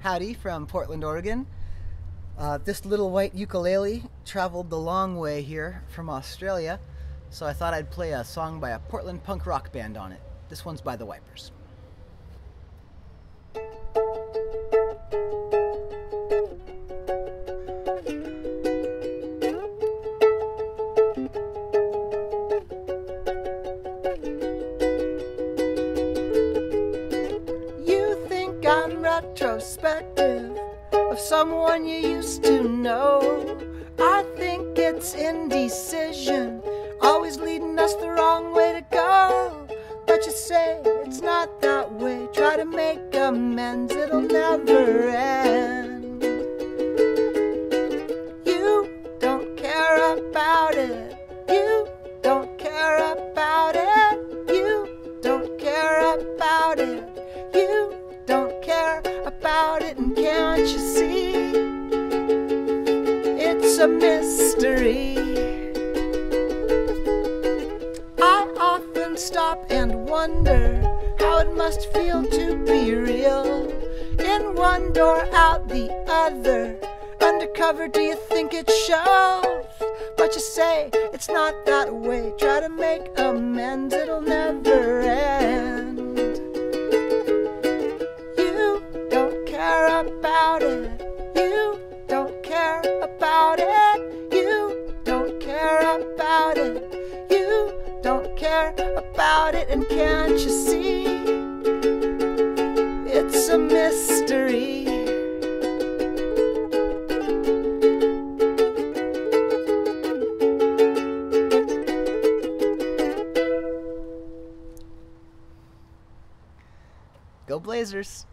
Howdy from Portland, Oregon. This little white ukulele traveled the long way here from Australia, so I thought I'd play a song by a Portland punk rock band on it. This one's by the Wipers. You think I'm retrospective of someone you used to know. I think it's indecision, always leading us the wrong way to go. But you say it's not that way, try to make amends, it'll never end. You don't care about it, you don't care about it, you don't care about it, you don't care about it, and can't you see? It's a mystery. I often stop and wonder how it must feel to be real. In one door, out the other. Undercover, do you think it shows? But you say it's not that way. Try to make amends, it'll never end. You don't care about it. You don't care about it. You don't care about it. You don't care about it, and can't you see? It's a mystery. Go Blazers!